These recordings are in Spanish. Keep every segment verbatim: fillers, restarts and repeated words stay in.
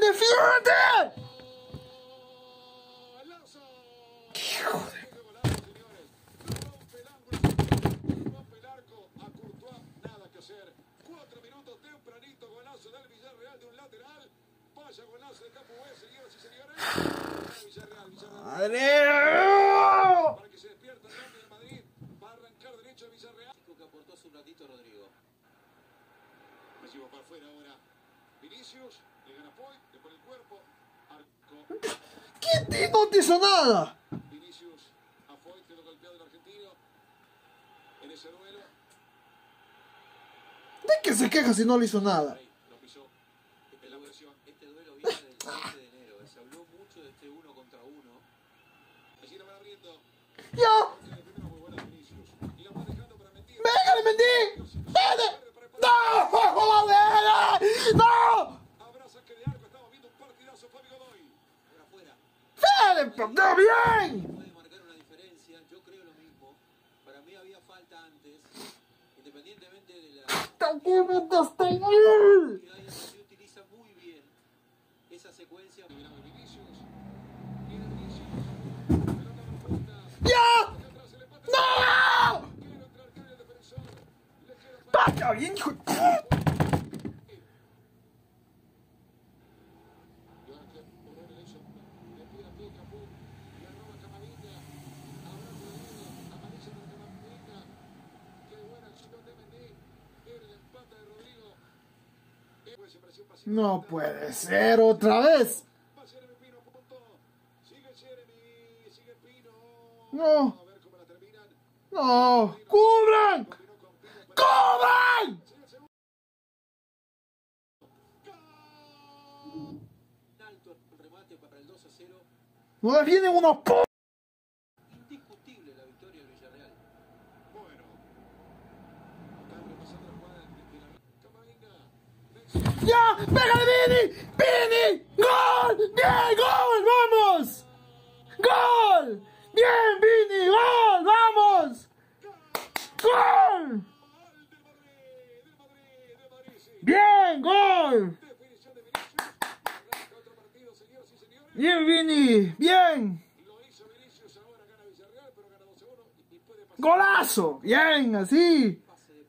¡Defiéndete! ¡Hijo de... Rompe el arco a Courtois, nada que hacer. Cuatro minutos tempranito, golazo del Villarreal de un lateral. Vaya golazo de Capué, señoras y señores. Villarreal, Villarreal. ¡Madre! Para que se despierta el grande de Madrid. Va a arrancar derecho a Villarreal. Que aportó hace un ratito Rodrigo. Me llevo para afuera ahora. Vinicius, le gana Poy, le pone el cuerpo. Arco. ¿Quién te, no te hizo nada? Vinicius a Foy, quedó golpeado el argentino. En ese duelo. ¿De qué se queja si no le hizo nada? Lo pisó. En la versión. Este duelo viene del siete de enero. Se habló mucho de este uno contra uno. Allí lo van abriendo. ¡Ya! Tiene primero muy buena Vinicius. Y la va dejando para mentir. ¡Venga, le mentí! ¡Vete! ¡No! ¡Joder! ¡No! Abraza que de arco estamos viendo un partidazo. Fabio Godoy. Ahora afuera. ¡Fede! ¡Perdió bien! Puede marcar una diferencia. Yo creo lo mismo. Para mí había falta antes. Independientemente de la... ¡Tranquilamente hasta ahí! que hay, se utiliza muy bien esa secuencia. Miramos Vinicius. Viene Vinicius. Pelota profunda. ¡Ya! Atrás el empate. ¡No! Quiere entrar, quiere el defensor. Le queda ¡Paca bien, hijo de... No puede ser otra vez. No. No. ¡Cubran! ¡Cubran! Alto el remate para el dos a cero. No le vienen unos po... Indiscutible la victoria del Villarreal. Bueno. Está repasando la jugada de Camavinga. ¡Ya! ¡Pégale, Vini! ¡Vini! ¡Gol! ¡Bien! ¡Gol! ¡Vamos! ¡Gol! ¡Bien, Vini! ¡Gol! ¡Vamos! ¡Gol! ¡Bien! ¡Gol! ¡Bien, Vini! ¡Bien! ¡Golazo! ¡Bien! ¡Así!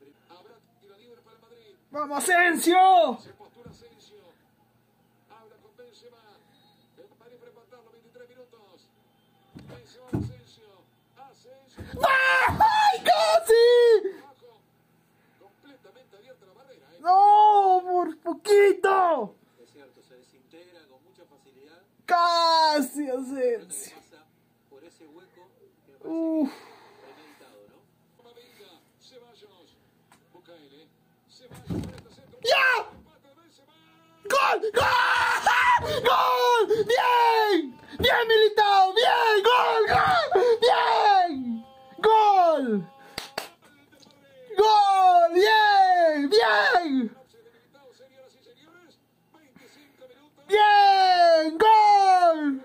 ¡Vamos, Asensio! Se postura Asensio. Habla con Benzema. El Madrid para empatarlo, veintitrés minutos. Benzema, Asensio. Asensio. ¡Ay, casi! Abajo. Completamente abierta la barrera, ¿eh? ¡No! ¡Por poquito! Es cierto, se desintegra con mucha facilidad. ¡Casi, Creo Asensio! que pasa por ese hueco que me parece Uf. que es premeditado, ¿no? Camavinga. Ceballos. Busca él, ¿eh? Ceballos por este centro. ¡Ya! Empate de Benzema. ¡Gol! ¡Gol! ¡Gol! ¡Bien! ¡Bien, Militao! ¡Bien! ¡Gol! ¡Gol! ¡Bien! ¡Gol! ¡Gol! ¡Bien! ¡Bien! Señoras y señores, veinticinco minutos. ¡Bien! ¡Gol!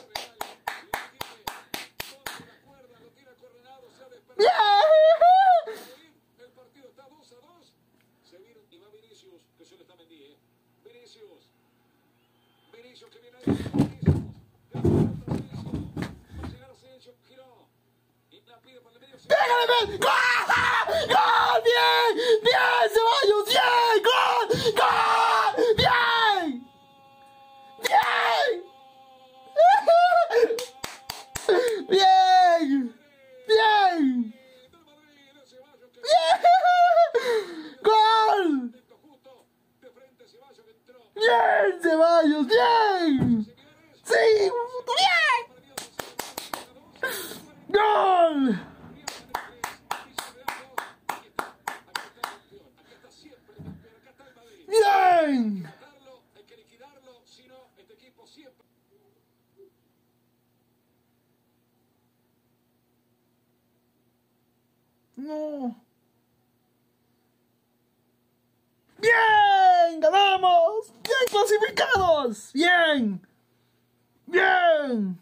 ¡Bien! El partido está dos a dos. Se viene y va Vinicius, que se le está vendiendo, ¿eh? Vinicius. Vinicius que viene ahí. Vinicius. Va a llegar Asensio, giró. Y la pide para el medio. ¡Pégale, ven! ¡Gol! ¡Gol! ¡Bien! ¡Bien, Ceballos! ¡Bien! ¡Gol! ¡Gol! ¡Bien! ¡Bien! ¡Bien! ¡Bien! ¡Bien! ¡Gol! ¡Bien, Ceballos! ¡Bien! ¡Sí! ¡Bien! ¡Gol! ¡Bien! Hay que liquidarlo, si no, este equipo siempre. No. ¡Bien! ¡Ganamos! ¡Bien clasificados! ¡Bien! ¡Bien!